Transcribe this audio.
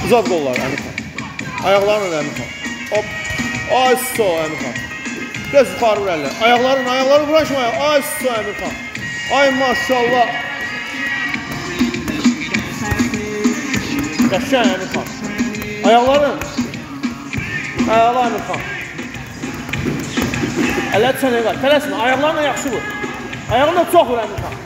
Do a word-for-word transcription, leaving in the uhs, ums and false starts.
Uzat qolları Əmirxan. Ayaqlarla Əmirxan. Hop. Ay so Əmirxan. Biraz yuxarı vur əllər. Ayaqların, ayaqları vuran kimi ayaq. Ay so Əmirxan. Ay maşallah. Qəşəng Əmirxan. Ayaqların. Ayaqlar Əmirxan. Əllər çənəyə qar. Tələsmə. Ayaqlarla yaxşı vur. Ayağını da çox vur Əmirxan.